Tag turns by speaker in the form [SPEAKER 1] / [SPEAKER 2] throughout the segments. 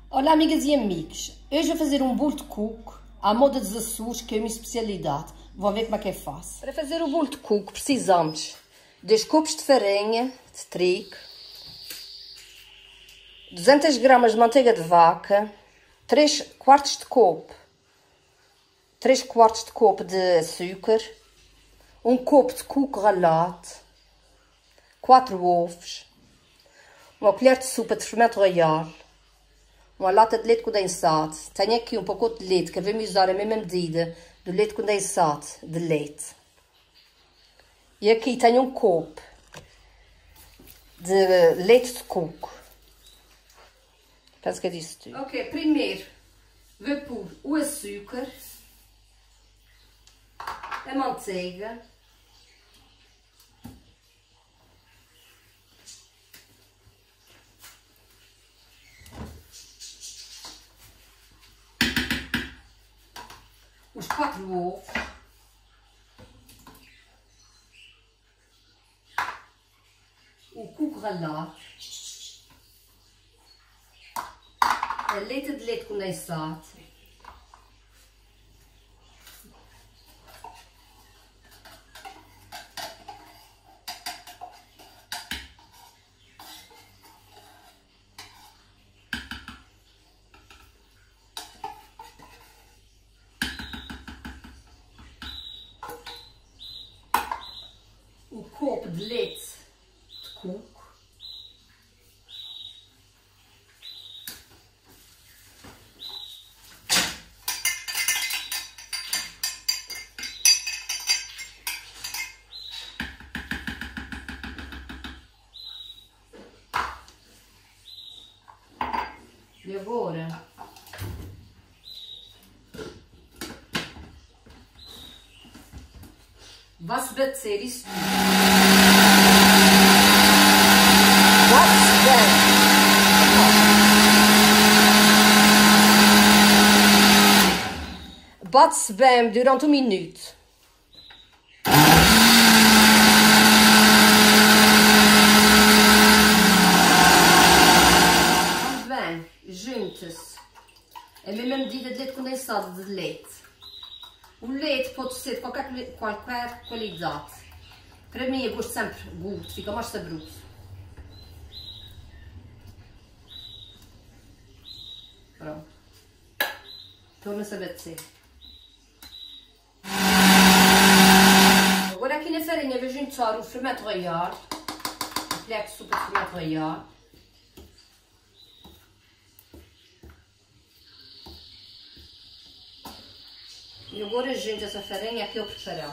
[SPEAKER 1] Olá, amigas e amigos. Hoje vou fazer um bolo de coco à moda dos Açores, que é a minha especialidade. Vão ver como é que é fácil. Para fazer o bolo de coco precisamos de 2 copos de farinha de trigo, 200 gramas de manteiga de vaca, 3 quartos de copo de açúcar, 1 copo de coco ralado, 4 ovos, uma colher de sopa de fermento royal, uma lata de leite condensado. Tenho aqui um pacote de leite que vamos usar a mesma medida do leite condensado de leite. E aqui tenho um copo de leite de coco. Penso que é disso tudo. Ok, primeiro vou pôr o açúcar, a manteiga, os 4 ovos, o coco ralado, a leite de leite condensado, o copo de leite de coco, e agora vai-se bater isso tudo. Bate-se bem. Bate-se bem durante 1 minuto. Muito bem, junta-se a mesma medida de leite condensado de leite. O leite pode ser de qualquer qualidade. Para mim eu gosto sempre de gosto, fica mais saboroso. Pronto. Torna-se a bater. Agora aqui na farinha vou juntar o fermento royal, a colher de sopa de fermento royal. E agora junto essa farinha que eu preparei.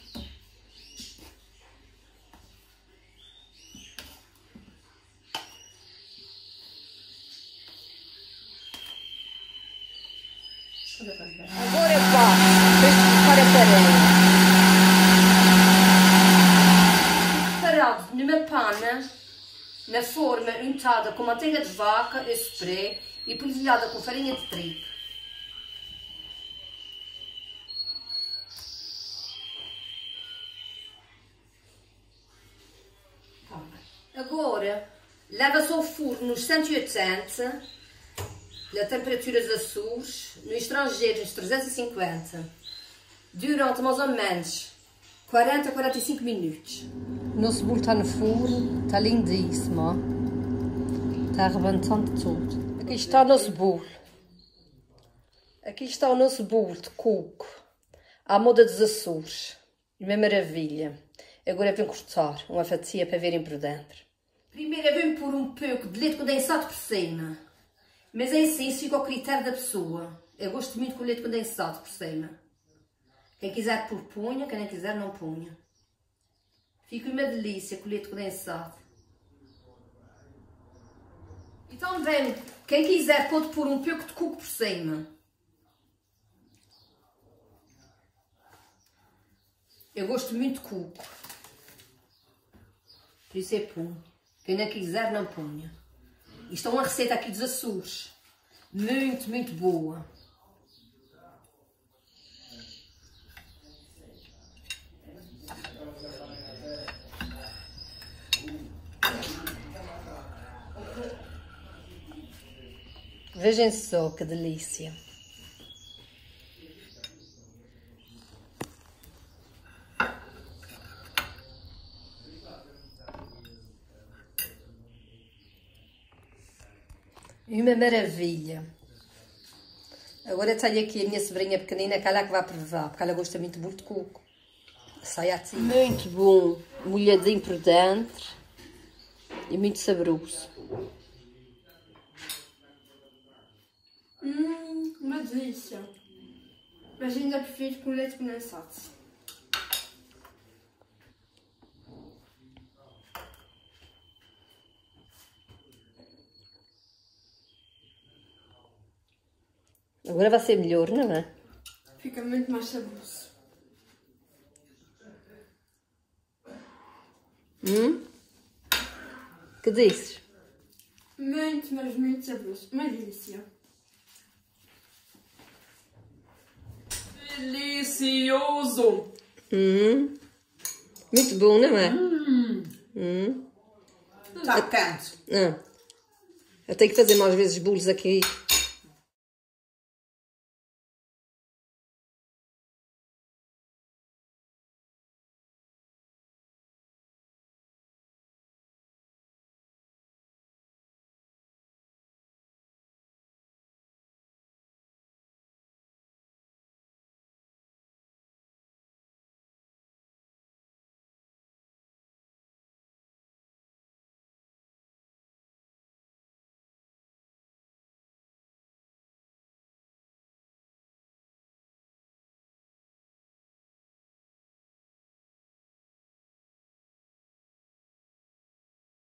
[SPEAKER 1] Agora eu passo para a farinha. Preparado numa panna, na forma untada com manteiga de vaca e spray e polvilhada com farinha de trigo. Agora, leva-se ao forno nos 180, na temperatura dos Açores, no estrangeiro nos 350, durante mais ou menos 40 a 45 minutos. O nosso bolo está no forno, está lindíssimo, ó. Está arrebentando tudo. Aqui está o nosso bolo. Aqui está o nosso bolo de coco, à moda dos Açores. Uma maravilha. Agora vou cortar uma fatia para verem por dentro. Primeiro vou pôr um pouco de leite condensado por cima. Mas é assim, isso fica ao critério da pessoa. Eu gosto muito com leite condensado por cima. Quem quiser pôr, punha. Quem não quiser, não punha. Fica uma delícia com leite condensado. E também, quem quiser pode pôr um pouco de coco por cima. Eu gosto muito de coco. Por isso é punha. Quem não quiser, não punha. Isto é uma receita aqui dos Açores. Muito, muito boa. Vejam só que delícia. Uma maravilha. Agora tenho aqui a minha sobrinha pequenina, aquela que vai provar, porque ela gosta muito de coco. Sai assim. Muito bom, molhadinho por dentro e muito saboroso.
[SPEAKER 2] Uma delícia. Mas ainda prefiro com leite condensado.
[SPEAKER 1] Agora vai ser melhor, não é?
[SPEAKER 2] Fica muito mais saboroso.
[SPEAKER 1] Que dizes?
[SPEAKER 2] Muito, mas muito saboroso. Uma delícia.
[SPEAKER 3] Delicioso!
[SPEAKER 1] Muito bom, não é?
[SPEAKER 3] Está quente.
[SPEAKER 1] Eu tenho que fazer mais vezes bolos aqui.